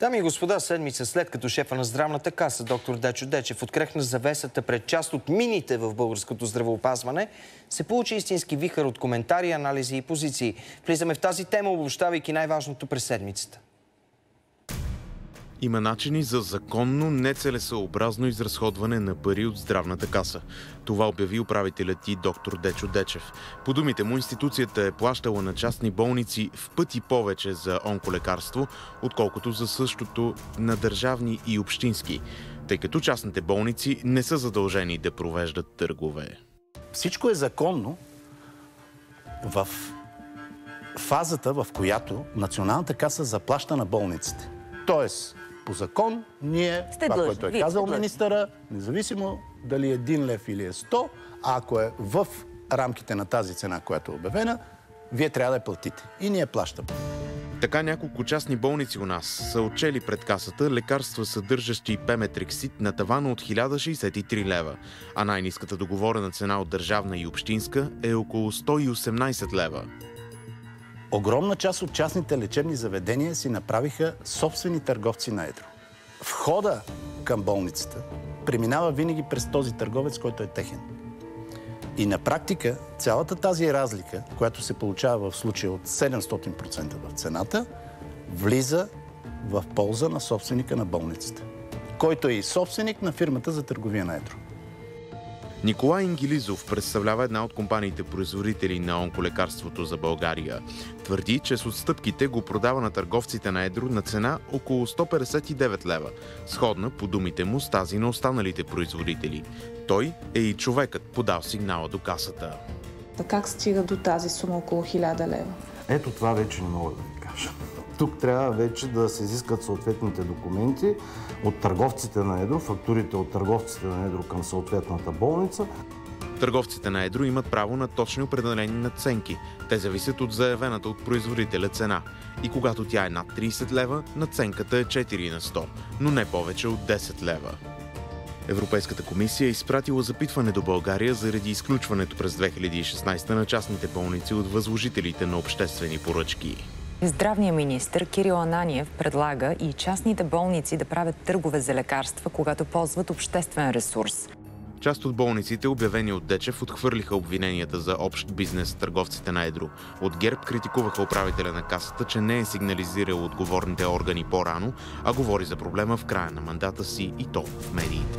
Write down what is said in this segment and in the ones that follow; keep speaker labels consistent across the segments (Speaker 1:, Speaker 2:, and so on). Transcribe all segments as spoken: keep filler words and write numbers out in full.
Speaker 1: Дами и господа, седмица след като шефа на здравната каса, доктор Дечо Дечев, открехна завесата пред част от мините в българското здравеопазване, се получи истински вихър от коментари, анализи и позиции. Влизаме в тази тема, обобщавайки най-важното през седмицата.
Speaker 2: Има начини за законно, нецелесъобразно изразходване на пари от здравната каса. Това обяви управителят и доктор Дечо Дечев. По думите му, институцията е плащала на частни болници в пъти повече за онколекарство, отколкото за същото на държавни и общински, тъй като частните болници не са задължени да провеждат търгове.
Speaker 3: Всичко е законно в фазата, в която Националната каса заплаща на болниците. Тоест, по закон, ние,
Speaker 4: сте
Speaker 3: това,
Speaker 4: длъжни,
Speaker 3: което е казал
Speaker 4: длъжни.
Speaker 3: министъра, независимо дали е един лев или е сто, а ако е в рамките на тази цена, която е обявена, вие трябва да я платите. И ние плащаме.
Speaker 2: Така няколко частни болници у нас са отчели пред касата лекарства, съдържащи пеметрексид на тавана от хиляда шейсет и три лева, а най-ниската договорена цена от държавна и общинска е около сто и осемнайсет лева.
Speaker 3: Огромна част от частните лечебни заведения си направиха собствени търговци на едро. Входа към болницата преминава винаги през този търговец, който е техен. И на практика цялата тази разлика, която се получава в случая от седемстотин процента в цената, влиза в полза на собственика на болницата, който е и собственик на фирмата за търговия на едро.
Speaker 2: Николай Ингилизов представлява една от компаниите-производители на онколекарството за България. Твърди, че с отстъпките го продава на търговците на едро на цена около сто петдесет и девет лева, сходна по думите му с тази на останалите производители. Той е и човекът, подал сигнала до касата.
Speaker 5: Как стига до тази сума около хиляда лева?
Speaker 6: Ето това вече не мога да ви кажа. Тук трябва вече да се изискат съответните документи от търговците на едро, фактурите от търговците на едро към съответната болница.
Speaker 2: Търговците на едро имат право на точни определени надценки. Те зависят от заявената от производителя цена. И когато тя е над трийсет лева, надценката е четири на сто, но не повече от десет лева. Европейската комисия е изпратила запитване до България заради изключването през две хиляди и шестнайсета на частните болници от възложителите на обществени поръчки.
Speaker 4: Здравният министър Кирил Ананиев предлага и частните болници да правят търгове за лекарства, когато ползват обществен ресурс.
Speaker 2: Част от болниците, обявени от Дечев, отхвърлиха обвиненията за общ бизнес с търговците на едро. От ГЕРБ критикуваха управителя на касата, че не е сигнализирал отговорните органи по-рано, а говори за проблема в края на мандата си и то в медиите.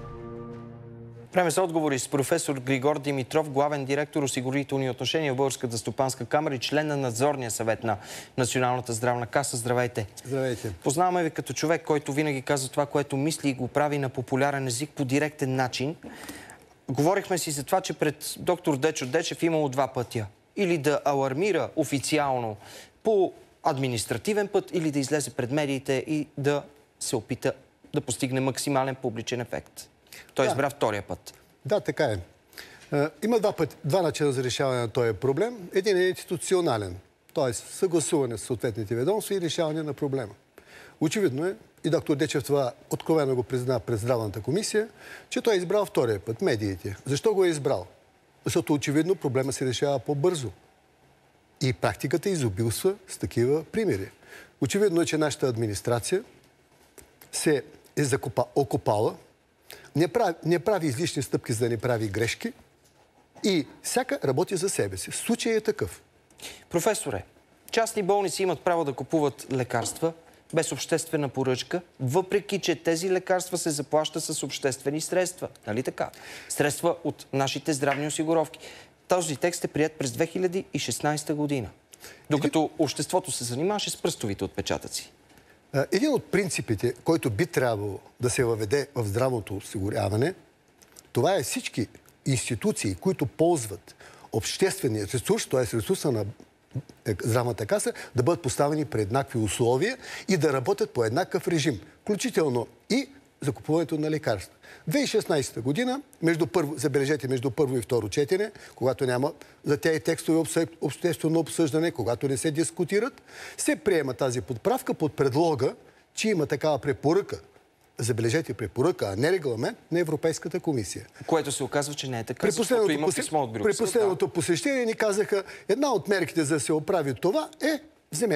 Speaker 1: Време за отговори с професор Григор Димитров, главен директор осигурителни отношения в Българската стопанска камара и член на надзорния съвет на Националната здравна каса. Здравейте!
Speaker 7: Здравейте!
Speaker 1: Познаваме ви като човек, който винаги казва това, което мисли и го прави на популярен език по директен начин. Говорихме си за това, че пред доктор Дечо Дечев имало два пътя. Или да алармира официално по административен път, или да излезе пред медиите и да се опита да постигне максимален публичен ефект. Той избра втория път.
Speaker 7: Да, така е. Има два, път, два начина за решаване на този проблем. Един е институционален, т.е. съгласуване с съответните ведомства и решаване на проблема. Очевидно е, и доктор Дечев това откровено го призна пред здравната комисия, че той е избрал втория път, медиите. Защо го е избрал? Защото очевидно проблема се решава по-бързо. И практиката изобилства с такива примери. Очевидно е, че нашата администрация се е закопа, окопала, Не прави, не прави излишни стъпки, за да не прави грешки и всяка работи за себе си. Случай е такъв.
Speaker 1: Професоре, частни болници имат право да купуват лекарства без обществена поръчка, въпреки че тези лекарства се заплащат с обществени средства. Нали така? Средства от нашите здравни осигуровки. Този текст е прият през две хиляди и шестнайсета година, докато обществото се занимаваше с пръстовите отпечатъци.
Speaker 7: Един от принципите, който би трябвало да се въведе в здравното осигуряване, това е всички институции, които ползват обществения ресурс, т.е. ресурса на здравната каса, да бъдат поставени при еднакви условия и да работят по еднакъв режим, включително и закупуването на лекарства. две хиляди и шестнайсета година, между първо, забележете, между първо и второ четене, когато няма за тези текстове обществено обсъждане, когато не се дискутират, се приема тази подправка под предлога, че има такава препоръка, забележете препоръка, а не регламент на Европейската комисия.
Speaker 1: Което се оказва, че не е така,
Speaker 7: при
Speaker 1: защото има писмо от Брюксел.
Speaker 7: При последното посещение ни казаха, една от мерките за да се оправи това е, вземете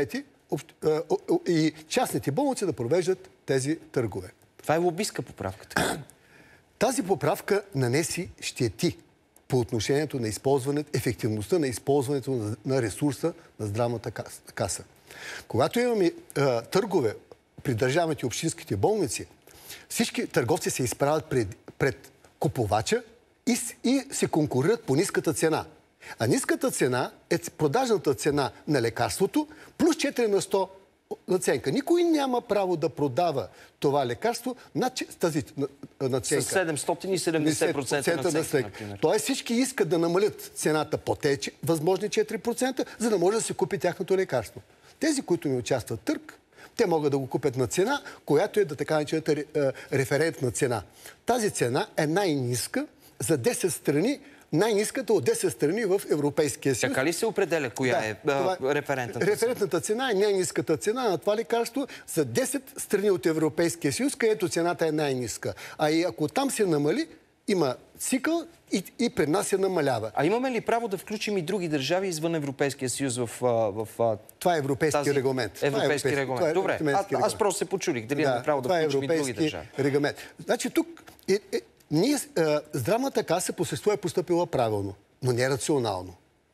Speaker 7: и частните болници да провеждат тези търгове.
Speaker 1: Това е лобистка поправка.
Speaker 7: Тази поправка нанеси щети по отношението на използването, ефективността на използването на ресурса на здравната каса. Когато имаме а, търгове при държавните и общинските болници, всички търговци се изправят пред, пред купувача и, и се конкурират по ниската цена. А ниската цена е продажната цена на лекарството плюс четири на сто наценка. Никой няма право да продава това лекарство над тази наценка.
Speaker 1: С седемстотин и седемдесет процента наценка, например.
Speaker 7: Тоест всички искат да намалят цената по тези възможни четири процента, за да може да се купи тяхното лекарство. Тези, които не участват в търг, те могат да го купят на цена, която е да така наречената референтна цена. Тази цена е най-ниска за десет страни, най-ниската от десет страни в Европейския съюз.
Speaker 1: Така ли се определя коя
Speaker 7: да,
Speaker 1: е
Speaker 7: това,
Speaker 1: референтната цена?
Speaker 7: Референтната цена е най-ниската цена на това лекарство за десет страни от Европейския съюз, където цената е най-ниска. А и ако там се намали, има цикъл и, и пред нас се намалява.
Speaker 1: А имаме ли право да включим и други държави извън Европейския съюз в, в, в
Speaker 7: това е европейски
Speaker 1: тази...
Speaker 7: регламент.
Speaker 1: Европейски
Speaker 7: това е
Speaker 1: регламент.
Speaker 7: Това е
Speaker 1: Добре, а, аз просто се почулих дали да, имаме право да включим и други държави.
Speaker 7: Регламент. Значи тук е, е, ние, е, здравната каса по същество е постъпила правилно, но не рационално.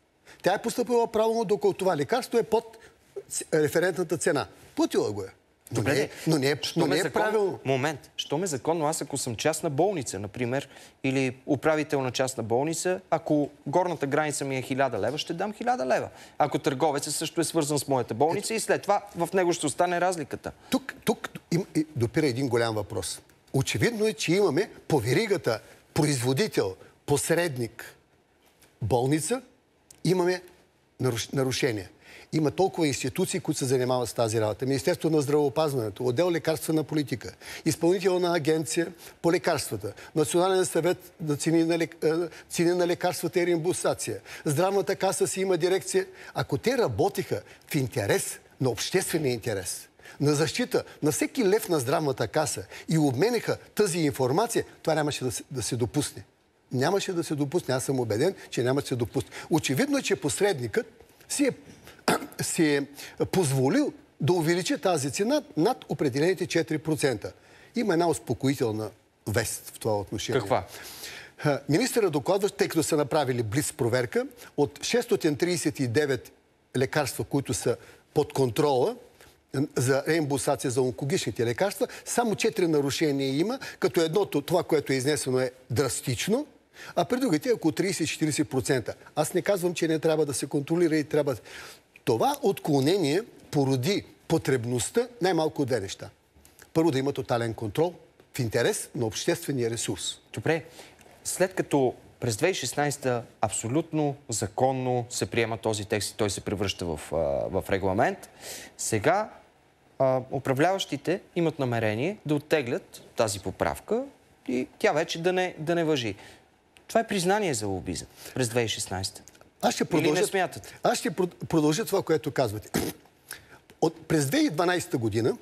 Speaker 7: Тя е постъпила правилно, докато това лекарство е под референтната цена. Платила го е. Но
Speaker 1: Добре,
Speaker 7: не, но не, но не е
Speaker 1: закон...
Speaker 7: правилно.
Speaker 1: Момент. Що ме законно, аз ако съм частна болница, например, или управител на частна болница, ако горната граница ми е хиляда лева, ще дам хиляда лева. Ако търговецът също е свързан с моята болница, и след това в него ще остане разликата.
Speaker 7: Тук, тук им, допира един голям въпрос. Очевидно е, че имаме по веригата производител, посредник, болница, имаме нарушения. Има толкова институции, които се занимават с тази работа. Министерството на здравеопазването, отдел лекарствена политика, изпълнителна агенция по лекарствата, Национален съвет на цени на, лек... цени на лекарствата и реимбурсация. Здравната каса си има дирекция. Ако те работиха в интерес на обществения интерес, на защита на всеки лев на здравната каса и обменеха тази информация, това нямаше да се, да се допусне. Нямаше да се допусне. Аз съм убеден, че няма да се допусне. Очевидно е, че посредникът си е си е позволил да увеличи тази цена над определените четири процента. Има една успокоителна вест в това отношение.
Speaker 1: Каква?
Speaker 7: Министъра докладва, тъй като са направили блиц проверка, от шестстотин тридесет и девет лекарства, които са под контрола за реимбурсация за онкологичните лекарства, само четири нарушения има, като едното, това, което е изнесено, е драстично, а при другите е около тридесет до четиридесет процента. Аз не казвам, че не трябва да се контролира и трябва... Това отклонение породи потребността най-малко две неща. Първо, да има тотален контрол в интерес на обществения ресурс.
Speaker 1: Добре, след като през две хиляди и шестнадесета абсолютно законно се приема този текст и той се превръща в, в регламент, сега а, управляващите имат намерение да оттеглят тази поправка и тя вече да не, да не важи. Това е признание за лобизъм през две хиляди и шестнадесета.
Speaker 7: Аз ще продължа,
Speaker 1: Или не смятате?
Speaker 7: Аз ще продължа това, което казвате. От, през две хиляди и дванадесета година,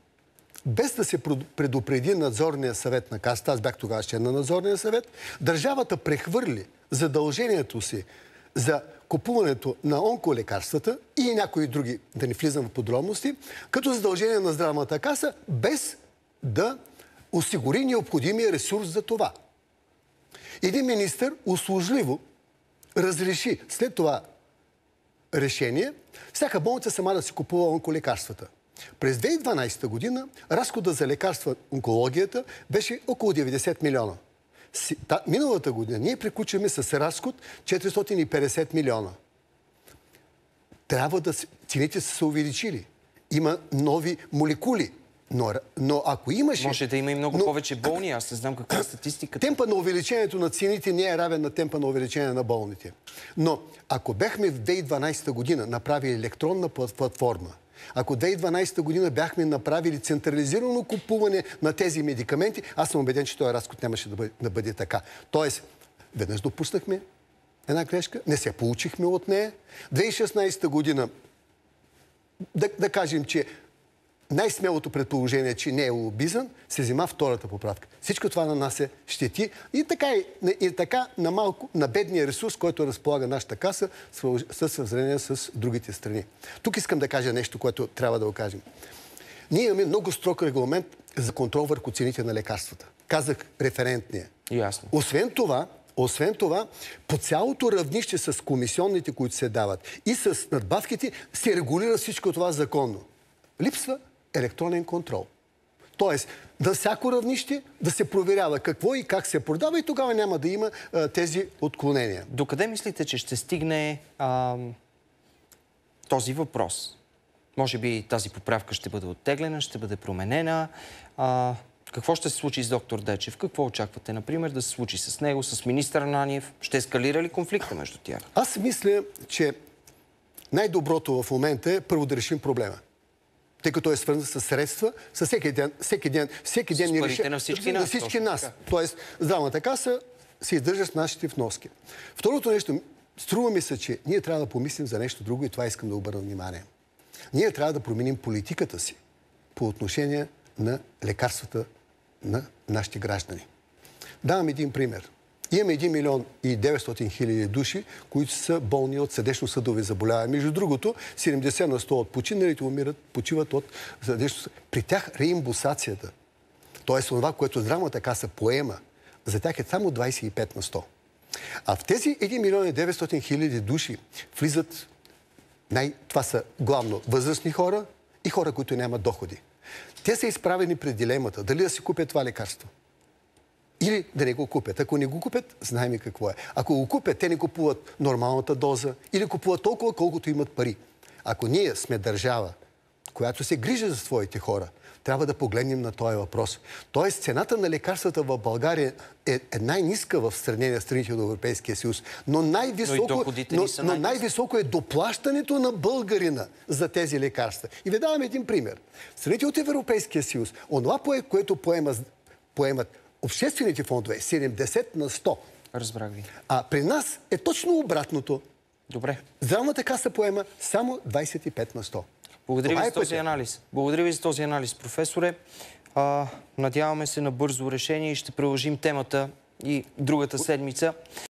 Speaker 7: без да се предупреди надзорния съвет на Касата, аз бях тогава член на надзорния съвет, държавата прехвърли задължението си за купуването на онколекарствата и някои други, да не влизам в подробности, като задължение на здравната каса, без да осигури необходимия ресурс за това. Един министър услужливо разреши след това решение всяка болница сама да си купува онколекарствата. През две хиляди и дванадесета година разхода за лекарства онкологията беше около деветдесет милиона. Миналата година ние приключваме с разход четиристотин и петдесет милиона. Трябва да цените са се увеличили. Има нови молекули. Но, но ако имаше...
Speaker 1: Може да има и много
Speaker 7: но...
Speaker 1: повече болни. Аз не знам каква е статистиката.
Speaker 7: Темпа на увеличението на цените не е равен на темпа на увеличение на болните. Но ако бяхме в две хиляди и дванадесета година направили електронна платформа, ако две хиляди и дванадесета година бяхме направили централизирано купуване на тези медикаменти, аз съм убеден, че този разход нямаше да бъде, да бъде така. Тоест, веднъж допуснахме една грешка, не се получихме от нея. две хиляди и шестнадесета година, да, да кажем, че най-смелото предположение, че не е лобизъм, се взима втората поправка. Всичко това на нас е щети и така, и, и така на, малко, на бедния ресурс, който разполага нашата каса, със сравнение с другите страни. Тук искам да кажа нещо, което трябва да го кажем. Ние имаме много строг регламент за контрол върху цените на лекарствата. Казах референтния.
Speaker 1: Ясно.
Speaker 7: Освен това, Освен това, по цялото равнище с комисионните, които се дават и с надбавките, се регулира всичко това законно. Липсва електронен контрол. Тоест, на всяко равнище да се проверява какво и как се продава и тогава няма да има а, тези отклонения.
Speaker 1: Докъде мислите, че ще стигне а, този въпрос? Може би тази поправка ще бъде оттеглена, ще бъде променена. А, какво ще се случи с доктор Дечев? Какво очаквате, например, да се случи с него, с министър Ананиев? Ще ескалира ли конфликта между тях?
Speaker 7: Аз мисля, че най-доброто в момента е първо да решим проблема. Тъй като е свързан с средства, с всеки ден, всеки ден, всеки ден
Speaker 1: с парите реши... на всички нас.
Speaker 7: На всички нас. Тоест, здравната каса се издържа с нашите вноски. Второто нещо, струва ми се, че ние трябва да помислим за нещо друго и това искам да обърна внимание. Ние трябва да променим политиката си по отношение на лекарствата на нашите граждани. Давам един пример. Имаме един милион и деветстотин хиляди души, които са болни от сърдечно-съдови заболявания. Между другото, седемдесет на сто от починалите умират, почиват от сърдечно. При тях реимбусацията, т.е. това, което здравната каса поема, за тях е само двадесет и пет на сто. А в тези един милион и деветстотин хиляди души влизат, най... това са главно възрастни хора и хора, които нямат доходи. Те са изправени пред дилемата дали да си купят това лекарство или да не го купят. Ако не го купят, знаем и какво е. Ако го купят, те не купуват нормалната доза или купуват толкова, колкото имат пари. Ако ние сме държава, която се грижи за своите хора, трябва да погледнем на този въпрос. Тоест, цената на лекарствата в България е, е най-ниска в сравнение с страните от Европейския съюз, но най-високо, но, но, но най-високо е доплащането на българина за тези лекарства. И ви давам един пример. Страните от Европейския съюз, онова, което поема, поемат обществените фондове, седемдесет на сто.
Speaker 1: Разбрах ви.
Speaker 7: А при нас е точно обратното.
Speaker 1: Добре.
Speaker 7: Здравната каса поема само двадесет и пет на сто.
Speaker 1: Благодаря ви за този анализ. Благодаря ви за този анализ, професоре. А, надяваме се на бързо решение и ще продължим темата и другата седмица.